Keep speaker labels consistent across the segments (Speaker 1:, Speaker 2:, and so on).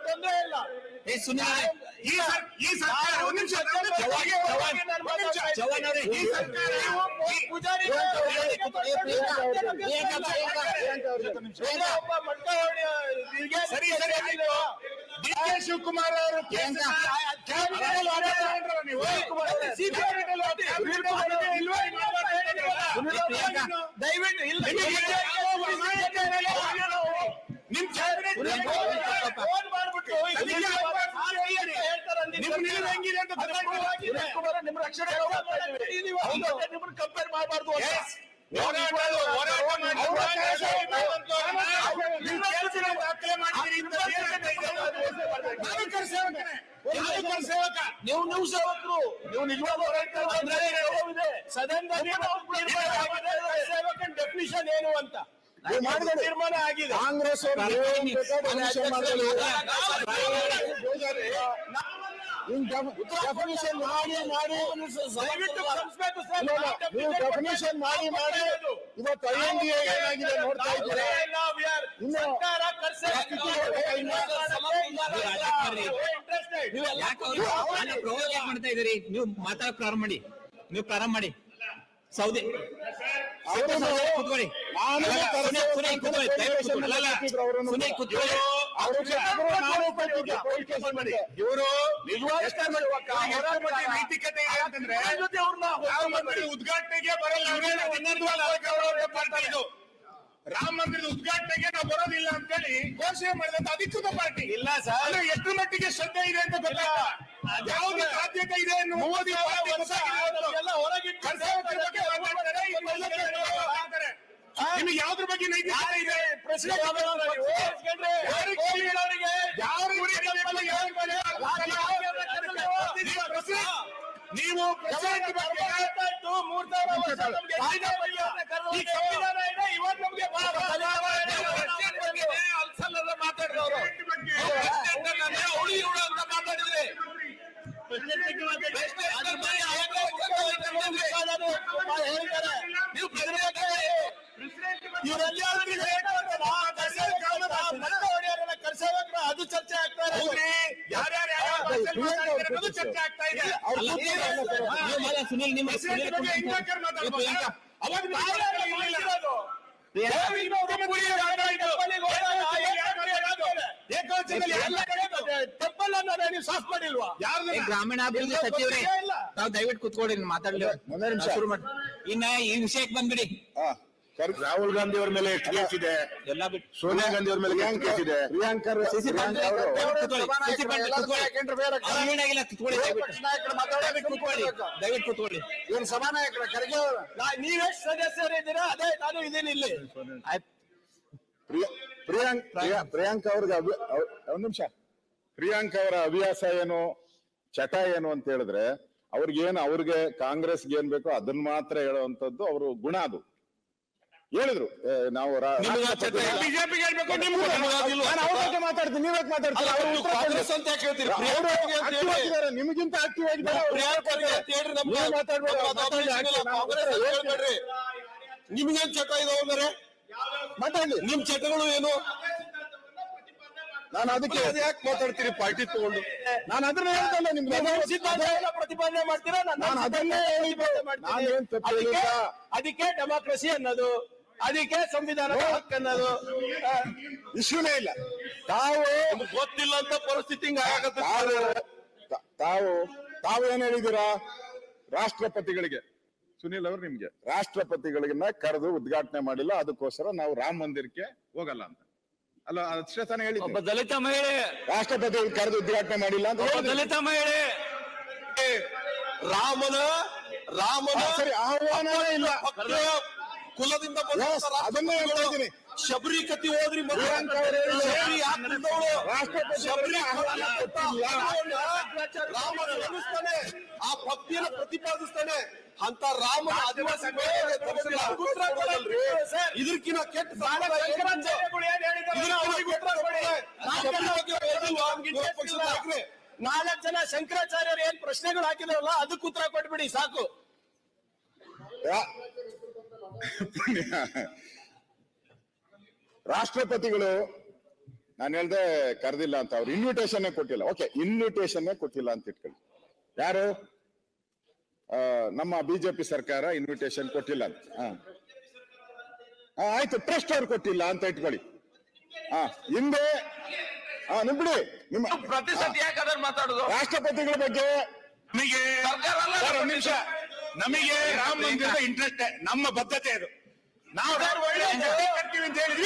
Speaker 1: ತೊಂದರೆ ಇಲ್ಲ.
Speaker 2: ಈ ಸರ್ಕಾರ ಒಂದು ನಿಮಿಷ ಚವ್ಹಾಣ್ ಅವರೇ, ಈ ಸರ್ಕಾರ ಸರಿ ಡಿ ಕೆ ಶಿವಕುಮಾರ್ ಅವರು
Speaker 1: ದಯವಿಟ್ಟು ಇಲ್ಲ
Speaker 2: ನಿಮ್
Speaker 1: ನಿಮ್ಮ ರಕ್ಷಣೆ ಕಂಪೇರ್ ಮಾಡಬಾರ್ದು. ನೀವು ಸೇವಕರು, ನೀವು ನಿಜವಾದ ಸದನದಲ್ಲಿ ಡೆಫಿನಿಷನ್ ಏನು ಅಂತ ತೀರ್ಮಾನ ಆಗಿದೆ.
Speaker 3: ಕಾಂಗ್ರೆಸ್ ಡೆಫಿನಿಷನ್ ಮಾಡಿ ಡೆಫಿನಿಷನ್ ಮಾಡಿ ಇವತ್ತು ಐಎನ್ಡಿಎ ಏನಾಗಿದೆ ನೋಡ್ತಾ ಇದ್ದೀರಾ?
Speaker 4: ಮಾಡ್ತಾ ಇದ್ದೀರಿ ನೀವು ಮಾತಾಡಕ್ ಪ್ರಾರಂಭ ಮಾಡಿ. ನೀವು ಪ್ರಾರಂಭ ಮಾಡಿ. ಸೌದಿ ಕೂತ್ಕೊಳ್ಳಿ.
Speaker 2: ಇವರು ನೈತಿಕತೆ ಇದೆ ಅಂತಂದ್ರೆ ಉದ್ಘಾಟನೆಗೆ ಬರಲ್ಲ. ರಾಮ ಮಂದಿರದ ಉದ್ಘಾಟನೆಗೆ ನಾವು ಬರೋದಿಲ್ಲ ಅಂತ ಹೇಳಿ ಘೋಷಣೆ ಮಾಡಿದಂತ ಅಧಿಕೃತ ಪಾರ್ಟಿ
Speaker 1: ಇಲ್ಲ ಸರ್.
Speaker 2: ಎಷ್ಟು ಮಟ್ಟಿಗೆ ಶ್ರದ್ಧೆ ಇದೆ ಅಂತ ಗೊತ್ತಾಗ್ತಾ ಯಾವ್ದು ಸಾಧ್ಯತೆ ಇದೆ ಮೋದಿ ನಿಮಗೆ ಯಾವ್ದ್ರ ಬಗ್ಗೆ ನೈತಿಕತೆ ಇದೆ? ನೀವು ಅಲ್ಸಲ್ಲದ ಮಾತಾಡಿದವರು ಮಾತಾಡಿದ್ರೆ
Speaker 1: ಅದು ಚರ್ಚೆ ಆಗ್ತಾ ಇದೆ.
Speaker 2: ಚರ್ಚೆ ಆಗ್ತಾ ಇದೆ.
Speaker 4: ಸುನಿಲ್ ನಿಮ್ಮ
Speaker 1: ಸಾಫ್ ಮಾಡಿಲ್ವಾ?
Speaker 4: ಗ್ರಾಮೀಣಾಭಿವೃದ್ಧಿ ಸಚಿವರೇ ತಾವು ದಯವಿಟ್ಟು ಕೂತ್ಕೊಳ್ಳಿ, ಮಾತಾಡ್ಲಿ. ಶುರು ಮಾಡಿ. ಇನ್ನ ಈ ವಿಷಯಕ್ಕೆ ಬಂದ್ಬಿಡಿ.
Speaker 3: ರಾಹುಲ್ ಗಾಂಧಿ ಅವರ ಮೇಲೆ ಎಷ್ಟು ಕೇಸ್ ಇದೆ? ಎಲ್ಲ ಬಿಟ್ಟು ಸೋನಿಯಾ ಗಾಂಧಿ ಅವ್ರ ಮೇಲೆ ಕೇಸ್ ಇದೆ. ಪ್ರಿಯಾಂಕಾ
Speaker 4: ದಯವಿಟ್ಟು ಕೂತ್ಕೊಳ್ಳಿ.
Speaker 1: ಇವ್ರು ಸಭಾನಾಯಕರ ಖರ್ಗೆ ನೀವೆಷ್ಟು ಸದಸ್ಯರಿದ್ದೀರಾ? ಅದೇ ನಾನು ಇದ್ದೀನಿ ಇಲ್ಲಿ.
Speaker 3: ಪ್ರಿಯಾಂಕಾ ಅವ್ರಿಗೆ ಒಂದ್ ನಿಮಿಷ. ಪ್ರಿಯಾಂಕಾ ಅವರ ಹವ್ಯಾಸ ಏನು, ಚಟ ಏನು ಅಂತ ಹೇಳಿದ್ರೆ ಅವ್ರಿಗೆ ಕಾಂಗ್ರೆಸ್ಗೆ ಏನ್ ಬೇಕೋ ಅದನ್ನ ಮಾತ್ರ ಹೇಳುವಂತದ್ದು ಅವರು ಗುಣ. ಅದು ಹೇಳಿದ್ರು. ನಾವು
Speaker 2: ಬಿಜೆಪಿಗೆ ಹೇಳ್ಬೇಕು,
Speaker 3: ಮಾತಾಡ್ತೀನಿ, ನೀವೇ ಮಾತಾಡ್ತೀರಾ? ನಿಮಗಿಂತ ಆಕ್ಟಿವ್ ಆಗಿದ್ದಾರೆ.
Speaker 1: ನಿಮ್ಗೇನ್ ಚಟ ಇದಾವೆ
Speaker 3: ಮಾತಾಡ್ಲಿ.
Speaker 1: ನಿಮ್ ಚಟಗಳು ಏನು?
Speaker 3: ನಾನು ಅದಕ್ಕೆ
Speaker 1: ಯಾಕೆ ಮಾತಾಡ್ತೀರಿ ಪಾರ್ಟಿ ತಗೊಂಡು?
Speaker 3: ನಾನು ಅದನ್ನ ಹೇಳ್ತಲ್ಲ ನಿಮ್ಗೆ
Speaker 1: ಪ್ರತಿಪಾದನೆ ಮಾಡ್ತೀರಾ?
Speaker 3: ನಾನು ಅದನ್ನೇ
Speaker 1: ಅದಕ್ಕೆ ಡೆಮಾಕ್ರಸಿ ಅನ್ನೋದು, ಅದಕ್ಕೆ ಸಂವಿಧಾನದ ಹಕ್ಕು ಅನ್ನೋದು
Speaker 3: ಇಶ್ಯೂನೇ ಇಲ್ಲ.
Speaker 1: ಗೊತ್ತಿಲ್ಲ ಅಂತ ಪರಿಸ್ಥಿತಿ
Speaker 3: ತಾವು ಏನ್ ಹೇಳಿದ್ದೀರಾ? ರಾಷ್ಟ್ರಪತಿಗಳಿಗೆ, ಸುನೀಲ್ ಅವರು ನಿಮ್ಗೆ ರಾಷ್ಟ್ರಪತಿಗಳಿಗನ್ನ ಕರೆದು ಉದ್ಘಾಟನೆ ಮಾಡಿಲ್ಲ, ಅದಕ್ಕೋಸ್ಕರ ನಾವು ರಾಮ ಮಂದಿರಕ್ಕೆ ಹೋಗಲ್ಲ ಅಂತ ಅಲ್ಲ, ಅಷ್ಟೇ ತಾನೇ ಹೇಳಿ.
Speaker 4: ಒಬ್ಬ ದಲಿತ ಮಹಿಳೆ
Speaker 3: ರಾಷ್ಟ್ರಪತಿಗಳು ಕರೆದು ಉದ್ಘಾಟನೆ ಮಾಡಿಲ್ಲ ಅಂತ
Speaker 4: ದಲಿತ ಮಹಿಳೆ
Speaker 1: ರಾಮನ
Speaker 3: ಸರಿ, ಆಹ್ವಾನವೇ ಇಲ್ಲ.
Speaker 1: ಕುಲದಿಂದ
Speaker 3: ಅದನ್ನೇ ಹೇಳ್ತಾ ಇದ್ದೀನಿ.
Speaker 1: ಶಬರಿ ಕತಿ ಹೋದ್ರಿ ರಾಮನಿಸ್ತಾನೆ, ಆ ಭಕ್ತಿಯನ್ನು ಪ್ರತಿಪಾದಿಸ್ತಾನೆ ಅಂತ ರಾಮನ ಆದಿವಾಸಿ ಇದಕ್ಕಿಂತ ಕೆಟ್ಟ 4 ಜನ ಶಂಕರಾಚಾರ್ಯರು ಏನ್ ಪ್ರಶ್ನೆಗಳು ಹಾಕಿದ್ರಲ್ಲ ಅದಕ್ಕೆ ಉತ್ತರ ಕೊಟ್ಬಿಡಿ ಸಾಕು.
Speaker 3: ರಾಷ್ಟ್ರಪತಿಗಳು ನಾನು ಹೇಳ್ದೆ ಕರೆದಿಲ್ಲ ಅಂತ, ಅವ್ರು ಇನ್ವಿಟೇಷನ್ ಕೊಟ್ಟಿಲ್ಲ. ಓಕೆ, ಇನ್ವಿಟೇಷನ್ ಕೊಟ್ಟಿಲ್ಲ ಅಂತ ಇಟ್ಕೊಳ್ಳಿ. ಯಾರು? ನಮ್ಮ ಬಿಜೆಪಿ ಸರ್ಕಾರ ಇನ್ವಿಟೇಷನ್ ಕೊಟ್ಟಿಲ್ಲ ಅಂತ. ಆಯ್ತು, ಟ್ರಸ್ಟ್ ಅವ್ರು ಕೊಟ್ಟಿಲ್ಲ ಅಂತ ಇಟ್ಕೊಳ್ಳಿ. ಹಿಂದೆ ನಿಮ್ಬಿಡಿ, ನಿಮ್ಮ
Speaker 1: ಪ್ರತಿಶತ ಯಾಕಂದ್ರೆ ಮಾತಾಡುದು
Speaker 3: ರಾಷ್ಟ್ರಪತಿಗಳ ಬಗ್ಗೆ
Speaker 2: ನಮಗೆ ಒಂದು ನಿಮಿಷ, ನಮಗೆ ರಾಮ ಮಂದಿರದ ಇಂಟ್ರೆಸ್ಟ್, ನಮ್ಮ ಬದ್ಧತೆ ಅದು. ನಾವು ಕಟ್ತೀವಿ ಅಂತ ಹೇಳಿದ್ವಿ.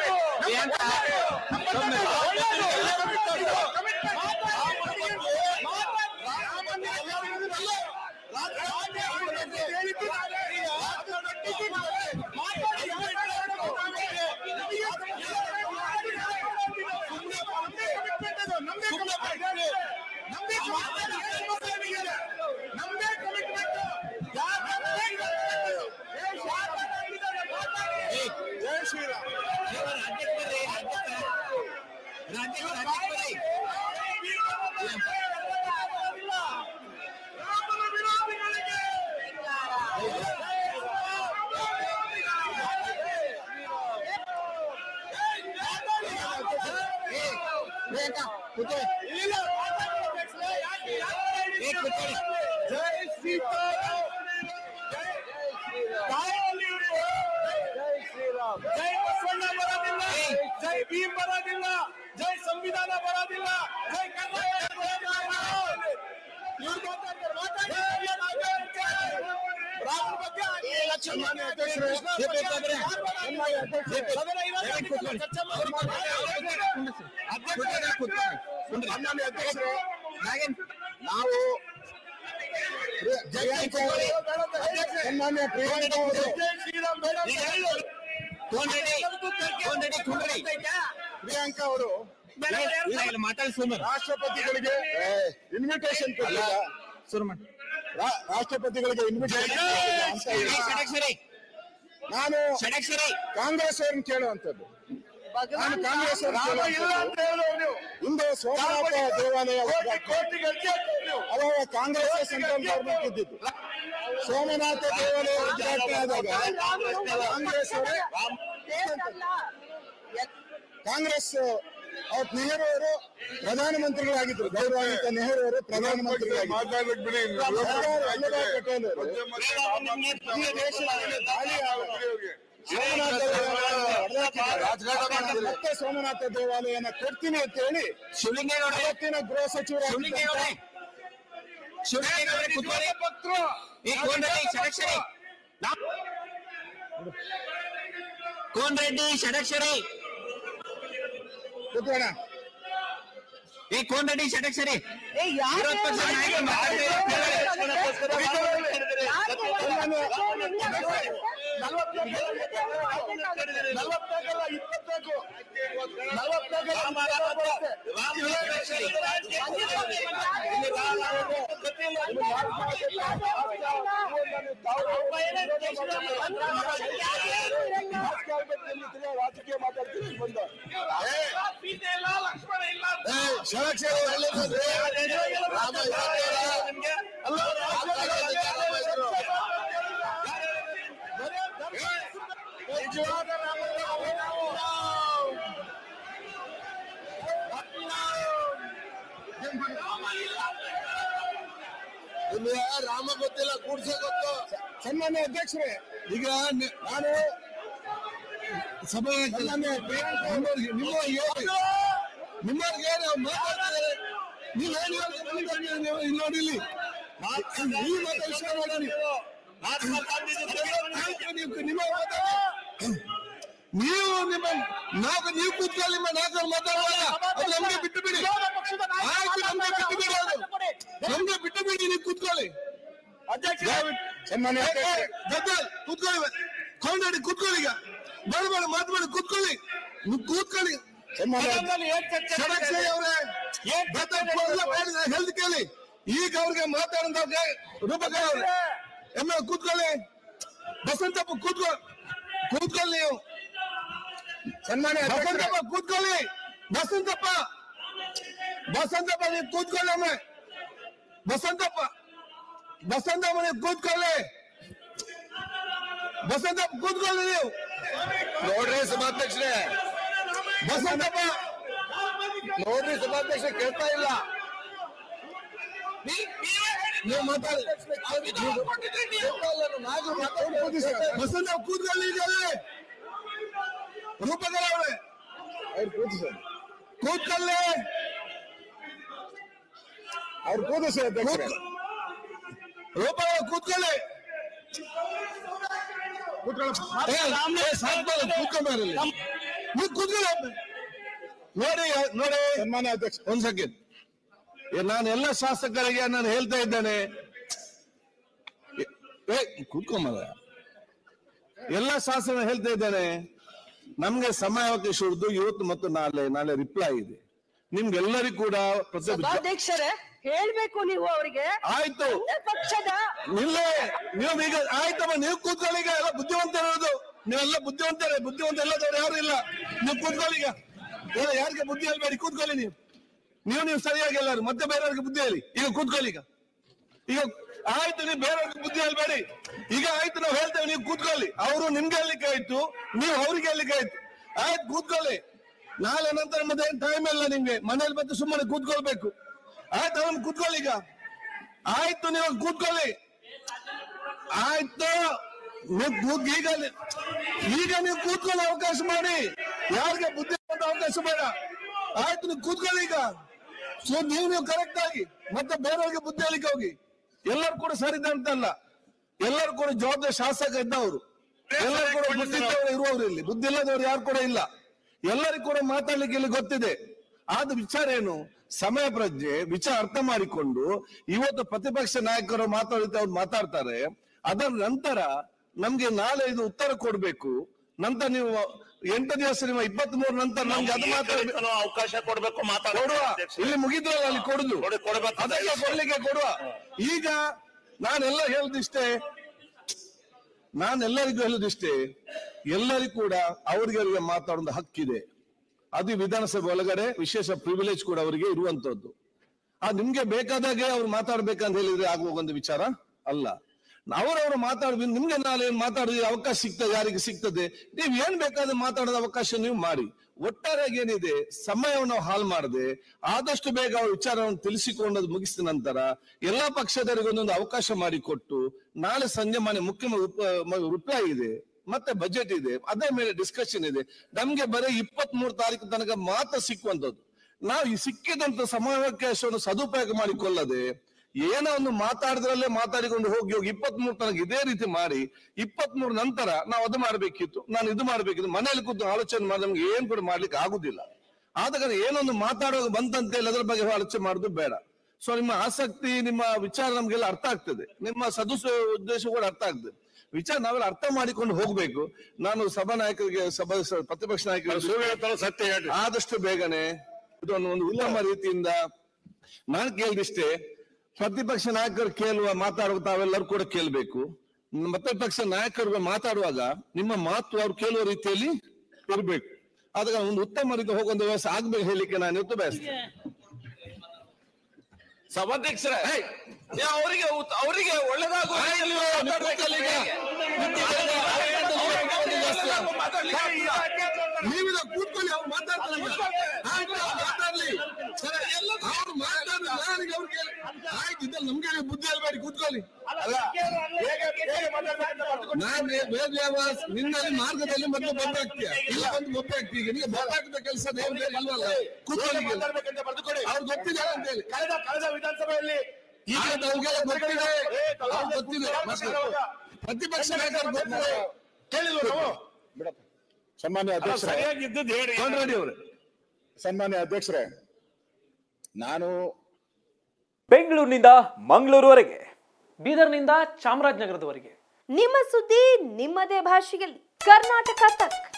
Speaker 1: ಜೈ ಬಸವಣ್ಣ ಬರೋದಿಲ್ಲ, ಜೈ ಭೀಮ್ ಬರೋದಿಲ್ಲ, ಜೈ ಸಂವಿಧಾನ ಬರೋದಿಲ್ಲ, ಜೈ ಕರ್ನಾಟಕ
Speaker 3: ನಾವು ಪ್ರಿಯಾಂಕಾ ಅವರು ರಾಷ್ಟ್ರಪತಿಗಳಿಗೆ ಇನ್ವಿಟೇಷನ್ ಕೊಟ್ಟಿಲ್ಲ. ರಾಷ್ಟ್ರಪತಿಗಳಿಗೆ ಇನ್ವಿಟೇಷನ್ ನಾನು ಕಾಂಗ್ರೆಸ್ ಅವ್ರನ್ನ ಕೇಳುವಂತದ್ದು. ನಾನು ಕಾಂಗ್ರೆಸ್ ಹಿಂದೆ ಸೋಮನಾಥ ದೇವಾಲಯ ಅವಾಗ ಕಾಂಗ್ರೆಸ್ ಸೆಂಟ್ರಲ್ ಗವರ್ಮೆಂಟ್ ಇದ್ದಿದ್ದು. ಸೋಮನಾಥ ದೇವಾಲಯ ಉದ್ಘಾಟನೆ ಆದಾಗ ಕಾಂಗ್ರೆಸ್ ಅವತ್ತು ನೆಹರು ಅವರು ಪ್ರಧಾನಮಂತ್ರಿಗಳಾಗಿದ್ರು. ಗೌರವಾನ್ವಿತ ನೆಹರು ಅವರು ಪ್ರಧಾನಮಂತ್ರಿಗಳಾಗಿದ್ರು. ವಲ್ಲಭಾಯ್ ಪಟೇಲ್ ಅವರು ಮತ್ತೆ ಸೋಮನಾಥ ದೇವಾಲಯನ ಕೊಡ್ತೀನಿ ಅಂತ ಹೇಳಿ ಇವತ್ತಿನ ಗೃಹ ಸಚಿವರು
Speaker 4: ಕೋನ್ ರೆಡ್ಡಿ ಷಡಕ್ಷರಿ
Speaker 3: ಕೂತ್ಕೋಣ.
Speaker 4: ಕೋನ್ ರೆಡ್ಡಿ ಷಡಕ್ಷರಿ ವಿರೋಧ ಪಕ್ಷ ನಾಯಕ
Speaker 3: ರಾಜಕೀಯ ಮಾತಾಡ್ತೀನಿ ಬಂದ ರಾಮ ಗೊತ್ತಿಲ್ಲ, ಕೂಡ್ಸೆ ಗೊತ್ತು. ಸನ್ಮಾನ್ಯ ಅಧ್ಯಕ್ಷರೇ, ಈಗ ನಾನು ಸಭೆ ನಿಮ್ಮವ್ರಿಗೆ ಮಾತಾಡ್ತಾರೆ. ನೀವೇನು ನೋಡಿಲಿ ವಿಷಯ ನೋಡಿ ನೀವು ನಿಮ್ಮ ನಾಲ್ಕು ನೀವು ಕೂತ್ಕೊಳ್ಳಿ. ನಿಮ್ಮ ನಾಲ್ಕು ಮಾತಾಡುವಾಗ ಅದು ನಮ್ಗೆ ಬಿಟ್ಟು ಬಿಡಿ. ಆಯ್ತು, ನಮ್ಗೆ ಬಿಟ್ಟು ಬಿಡಿ, ಅದು ನಮ್ಗೆ ಬಿಟ್ಟು ಬಿಡಿ. ನೀವು ಕೂತ್ಕೊಳ್ಳಿ. ಕೂತ್ಕೊಳ್ಳಿ, ಕೊಂಡಾಡಿ ಕೂತ್ಕೊಳ್ಳಿ. ಈಗ ಬರಬೇಡ, ಮಾತುಬೇಡ, ಕೂತ್ಕೊಳ್ಳಿ. ನೀವು ಕೂತ್ಕೊಳ್ಳಿ. ಷಡಕ್ಷರಿ ಅವರೇ ಹೆಲ್ತ್ ಕೇಳಿ. ಈಗ ಅವ್ರಿಗೆ ಮಾತಾಡೋದವ್ರಿಗೆ ರೂಪಕರ ಅವ್ರೆ ಕೂತ್ಕೊಳ್ಳಿ. ಬಸಂತಪ್ಪ ಕೂತ್ಕೊಳ್ಳಿ. ನೀವು ಸನ್ಮಾನ್ಯ ಬಸಂತಪ್ಪ ಕೂತ್ಕೊಳ್ಳಿ. ಬಸಂತಪ್ಪ ನೀವು ಕೂತ್ಕೊಳ್ಳಿ. ಒಮ್ಮೆ ಬಸಂತಪ್ಪ ನೀವು ಕೂತ್ಕೊಳ್ಳಿ. ಬಸಂತಪ್ಪ ಕೂತ್ಕೊಳ್ಳಿ. ನೀವು ನೋಡ್ರಿ ಸಭಾಧ್ಯಕ್ಷರೇ, ಬಸಂತಪ್ಪ
Speaker 1: ನೋಡ್ರಿ ಸಭಾಧ್ಯಕ್ಷ ಕೇಳ್ತಾ ಇಲ್ಲ. ನೀವು ಮಾತಾಡಿ ಬಸಣ್ಣ ಕೂತ್ಕೊಳ್ಳಿ. ರೂಪಗಳ ಅವಳೆ ಕೂತ್ಕೊಳ್ಳಿ.
Speaker 3: ಅವ್ರು ಕೂದಿಸಿ ಅಧ್ಯಕ್ಷರೇ.
Speaker 1: ರೂಪಗಳ ಕೂತ್ಕೊಳ್ಳಿ. ನೋಡಿ
Speaker 3: ಸನ್ಮಾನ್ಯ ಅಧ್ಯಕ್ಷ,
Speaker 1: ಒಂದ್ ಸೆಕೆಂಡ್. ನಾನು ಎಲ್ಲ ಶಾಸಕರಿಗೆ ನಾನು ಹೇಳ್ತಾ ಇದ್ದೇನೆ, ಕೂತ್ಕೊಂಬಲ್ಲ, ಎಲ್ಲ ಶಾಸಕ ಹೇಳ್ತಾ ಇದ್ದೇನೆ, ನಮ್ಗೆ ಸಮಯಾವಕಾಶ ಇರುವುದು ಇವತ್ತು ಮತ್ತು ನಾಳೆ ರಿಪ್ಲೈ ಇದೆ. ನಿಮ್ಗೆಲ್ಲರಿಗೂ ಕೂಡ
Speaker 5: ಅಧ್ಯಕ್ಷರೇ ಹೇಳ್ಬೇಕು ನೀವು ಅವರಿಗೆ.
Speaker 1: ಆಯ್ತು
Speaker 5: ಪಕ್ಷದ
Speaker 1: ನೀವು ಈಗ ಆಯ್ತಮ್ಮ, ನೀವು ಕೂತ್ಕೊಳ್ಳಿ. ಈಗ ಎಲ್ಲ ಬುದ್ಧಿವಂತರಿರೋದು ನೀವೆಲ್ಲ ಬುದ್ಧಿವಂತ ಎಲ್ಲದವ್ರು ಯಾರು ಇಲ್ಲ. ನೀವು ಕೂತ್ಕೊಳ್ಳಿ. ಈಗ ಯಾರಿಗೆ ಬುದ್ಧಿ ಹೇಳ್ಬೇಡಿ, ಕೂತ್ಕೊಳ್ಳಿ. ನೀವು ಸರಿಯಾಗಿ ಎಲ್ಲರೂ ಮತ್ತೆ ಬೇರೆಯವ್ರಿಗೆ ಬುದ್ಧಿ ಹೇಳಿ. ಈಗ ಕೂತ್ಕೊಳ್ಳಿ. ಈಗ ಆಯ್ತು, ನೀವು ಬೇರೆಯವ್ರಿಗೆ ಬುದ್ಧಿ ಹೇಳ್ಬೇಡಿ. ಈಗ ಆಯ್ತು, ನಾವು ಹೇಳ್ತೇವೆ, ನೀವು ಕೂತ್ಕೊಳ್ಳಿ. ಅವರು ನಿಮ್ಗೆ ಹೇಳಲಿಕ್ಕೆ ಆಯ್ತು, ನೀವು ಅವ್ರಿಗೆ ಹೇಳಲಿಕ್ಕೆ ಆಯ್ತು. ಆಯ್ತು, ಕೂತ್ಕೊಳ್ಳಿ. ನಾಳೆ ನಂತರ ಮತ್ತೆ ಟೈಮ್ ಇಲ್ಲ ನಿಮ್ಗೆ. ಮನೇಲಿ ಮತ್ತೆ ಸುಮ್ಮನೆ ಕೂತ್ಕೊಳ್ಬೇಕು. ಆಯ್ತು, ಅವ್ನು ಕೂತ್ಕೊಳ್ಳಿ. ಈಗ ಆಯ್ತು, ನೀವು ಕೂತ್ಕೊಳ್ಳಿ. ಆಯ್ತು, ಈಗ ನೀವು ಕೂತ್ಕೊಳ್ಳೋ ಅವಕಾಶ ಮಾಡಿ. ಯಾರಿಗೆ ಬುದ್ಧಿ ಅವಕಾಶ ಬೇಡ. ಆಯ್ತು, ನೀವು ಕೂತ್ಕೊಳ್ಳಿ. ಈಗ ನೀವು ಕರೆಕ್ಟ್ ಆಗಿ ಮತ್ತೆ ಬೇರೆಯವ್ರಿಗೆ ಬುದ್ಧಿ ಹೇಳಿಕೆ ಹೋಗಿ. ಎಲ್ಲರೂ ಕೂಡ ಸರಿದ ಅಂತಲ್ಲ, ಎಲ್ಲರೂ ಕೂಡ ಜವಾಬ್ದಾರಿ ಶಾಸಕ ಇದ್ದವರು, ಎಲ್ಲರೂ ಕೂಡ ಬುದ್ಧಿ ಇರುವವರು, ಇಲ್ಲಿ ಬುದ್ಧಿ ಇಲ್ಲದವರು ಯಾರು ಕೂಡ ಇಲ್ಲ. ಎಲ್ಲರಿಗೂ ಕೂಡ ಮಾತಾಡ್ಲಿಕ್ಕೆ ಇಲ್ಲಿ ಗೊತ್ತಿದೆ. ಆದ ವಿಚಾರ ಏನು, ಸಮಯ ಪ್ರಜ್ಞೆ ವಿಚಾರ ಅರ್ಥ ಮಾಡಿಕೊಂಡು ಇವತ್ತು ಪ್ರತಿಪಕ್ಷ ನಾಯಕರು ಅವ್ರು ಮಾತಾಡ್ತಾರೆ. ಅದರ ನಂತರ ನಮ್ಗೆ ನಾಳೆ ಇದು ಉತ್ತರ ಕೊಡ್ಬೇಕು. ನಂತರ ನೀವು 8 ದಿವಸ ನಿಮ್ಮ 23 ನಂತರ ನಮ್ಗೆ ಅದು ಮಾತಾಡಬೇಕು,
Speaker 2: ಅವಕಾಶ ಕೊಡ್ಬೇಕು,
Speaker 1: ಕೊಡುವ. ಇಲ್ಲಿ ಮುಗಿದ್ರಲ್ಲ, ಅಲ್ಲಿ ಕೊಡುದು ಅದಕ್ಕೆ ಕೊಡ್ಲಿಕ್ಕೆ ಕೊಡುವ. ಈಗ ನಾನೆಲ್ಲರಿಗೂ ಹೇಳುದಿಷ್ಟೇ, ಎಲ್ಲರಿಗೂ ಕೂಡ ಅವ್ರಿಗೆ ಮಾತಾಡೋ ಹಕ್ಕಿದೆ. ಅದು ವಿಧಾನಸಭೆ ಒಳಗಡೆ ವಿಶೇಷ ಪ್ರಿವಿಲೇಜ್ ಕೂಡ ಅವರಿಗೆ ಇರುವಂತದ್ದು. ನಿಮ್ಗೆ ಬೇಕಾದಾಗೆ ಅವ್ರು ಮಾತಾಡ್ಬೇಕಂತ ಹೇಳಿದ್ರೆ ಆಗುವ ಒಂದು ವಿಚಾರ ಅಲ್ಲ. ಅವರವರು ಮಾತಾಡ್ಬೇಕು. ನಿಮ್ಗೆ ನಾಳೆ ಮಾತಾಡೋದು ಅವಕಾಶ ಸಿಗ್ತದೆ, ಯಾರಿಗೆ ಸಿಗ್ತದೆ, ನೀವ್ ಏನ್ ಬೇಕಾದ್ರೆ ಮಾತಾಡೋದ ಅವಕಾಶ ನೀವು ಮಾಡಿ. ಒಟ್ಟಾರೆಯಾಗಿ ಏನಿದೆ, ಸಮಯವನ್ನು ಹಾಳು ಮಾಡದೆ ಆದಷ್ಟು ಬೇಗ ಅವ್ರ ವಿಚಾರವನ್ನು ತಿಳಿಸಿಕೊಂಡದ್ದು ಮುಗಿಸಿದ ನಂತರ ಎಲ್ಲಾ ಪಕ್ಷದವರಿಗೆ ಒಂದೊಂದು ಅವಕಾಶ ಮಾಡಿಕೊಟ್ಟು ನಾಳೆ ಸಂಜೆ ಮನೆ ಮುಖ್ಯ ರಿಪ್ಲೈ ಇದೆ, ಮತ್ತೆ ಬಜೆಟ್ ಇದೆ, ಅದೇ ಮೇಲೆ ಡಿಸ್ಕಷನ್ ಇದೆ. ನಮ್ಗೆ ಬರೀ 23 ತಾರೀಕು ತನಕ ಮಾತ್ರ ಸಿಕ್ಕುವಂಥದ್ದು. ನಾವು ಈ ಸಿಕ್ಕಿದಂತ ಸಮಯಾವಕಾಶವನ್ನು ಸದುಪಯೋಗ ಮಾಡಿಕೊಳ್ಳದೆ ಏನೋ ಒಂದು ಮಾತಾಡಿದ್ರಲ್ಲೇ ಮಾತಾಡಿಕೊಂಡು ಹೋಗಿ 23 ತನಕ ಇದೇ ರೀತಿ ಮಾಡಿ 23 ನಂತರ ನಾವು ಅದು ಮಾಡ್ಬೇಕಿತ್ತು, ನಾನು ಇದು ಮಾಡ್ಬೇಕಿತ್ತು, ಮನೆಯಲ್ಲಿ ಕೂತು ಆಲೋಚನೆ ಮಾಡಿ ನಮ್ಗೆ ಏನ್ ಕೂಡ ಮಾಡ್ಲಿಕ್ಕೆ ಆಗುದಿಲ್ಲ. ಆದ ಕಾರಣ ಏನೊಂದು ಮಾತಾಡುವಾಗ ಬಂತಂತೇಳಿ ಅದರ ಬಗ್ಗೆ ಆಲೋಚನೆ ಮಾಡುದು ಬೇಡ. ಸೊ ನಿಮ್ಮ ಆಸಕ್ತಿ, ನಿಮ್ಮ ವಿಚಾರ ನಮ್ಗೆಲ್ಲ ಅರ್ಥ ಆಗ್ತದೆ, ನಿಮ್ಮ ಉದ್ದೇಶ ಕೂಡ ಅರ್ಥ ಆಗ್ತದೆ. ವಿಚಾರ ನಾವೆಲ್ಲ ಅರ್ಥ ಮಾಡಿಕೊಂಡು ಹೋಗ್ಬೇಕು. ನಾನು ಸಭಾ ನಾಯಕರಿಗೆ ಪ್ರತಿಪಕ್ಷ ನಾಯಕರಿಗೆ
Speaker 2: ಸತ್ಯ ಹೇಳಿ,
Speaker 1: ಆದಷ್ಟು ಬೇಗನೆ ಇದನ್ನು ಒಂದು ಉತ್ತಮ ರೀತಿಯಿಂದ ನಾನು ಕೇಳಿದಿಷ್ಟೇ, ಪ್ರತಿಪಕ್ಷ ನಾಯಕರು ಮಾತಾಡುವ ತಾವೆಲ್ಲರೂ ಕೂಡ ಕೇಳಬೇಕು. ಪ್ರತಿಪಕ್ಷ ನಾಯಕರು ಮಾತಾಡುವಾಗ ನಿಮ್ಮ ಮಾತು ಅವ್ರು ಕೇಳುವ ರೀತಿಯಲ್ಲಿ ಇರಬೇಕು. ಆದಾಗ ಒಂದು ಉತ್ತಮ ರೀತಿ ಹೋಗುವಂತ ವ್ಯವಸ್ಥೆ ಆಗ್ಬೇಕು ಹೇಳಿಕ್ಕೆ ನಾನು ಇವತ್ತು ಬಯಸ್ತೇನೆ.
Speaker 4: ಸಭಾಧ್ಯಕ್ಷರೇ, ಅವರಿಗೆ ಒಳ್ಳೆದಾಗುವ
Speaker 1: ನೀವಿದ ಕೂತ್ಕೊಳ್ಳಿ, ಅವ್ರು ಮಾತಾಡ್ತಾರೆ. ಆಯ್ತು, ಇದ್ದಲ್ಲಿ ನಮ್ಗೆ ಬುದ್ಧಿ ಹೇಳ್ಬೇಡಿ, ಕೂತ್ಕೊಳ್ಳಿ. ನಿನ್ನಲ್ಲಿ ಮಾರ್ಗದಲ್ಲಿ ಮೊದಲು ಬೊಬ್ಬಾಗ್ತೀಯ, ಇಲ್ಲ ಬಂದು ಮೊಬ್ಬೆ ಆಗ್ತೀಯ. ಈಗ ನೀವು ಬೊಬ್ಬಾಕದ ಕೆಲಸ ಅಲ್ವಲ್ಲ, ಕೂತ್ಕೊಳ್ಳಿ. ಅವ್ರು ಗೊತ್ತಿದೆ ಅಂತ ಹೇಳಿ
Speaker 2: ಕಳೆದ ವಿಧಾನಸಭೆಯಲ್ಲಿ
Speaker 1: ಈಗ ನಮ್ಗೆಲ್ಲ ಗೊತ್ತಿದೆ, ಪ್ರತಿಪಕ್ಷ ನಾಯಕರು ಗೊತ್ತಿದೆ.
Speaker 2: ಕೇಳಿಲ್ವ ನಾವು?
Speaker 3: ಸನ್ಮಾನ್ಯ ಅಧ್ಯಕ್ಷರೇ,
Speaker 2: ಸರಿಯಾಗಿದ್ದದ್ದು ಹೇಳಿ.
Speaker 3: ಸನ್ಮಾನ್ಯ ಅಧ್ಯಕ್ಷರೇ, ನಾನು
Speaker 6: ಬೆಂಗಳೂರಿನಿಂದ ಮಂಗಳೂರುವರೆಗೆ, ಬೀದರ್ನಿಂದ ಚಾಮರಾಜನಗರದವರೆಗೆ
Speaker 5: ನಿಮ್ಮ ಸುದ್ದಿ ನಿಮ್ಮದೇ ಭಾಷೆಯಲ್ಲಿ. ಕರ್ನಾಟಕ ತಕ್.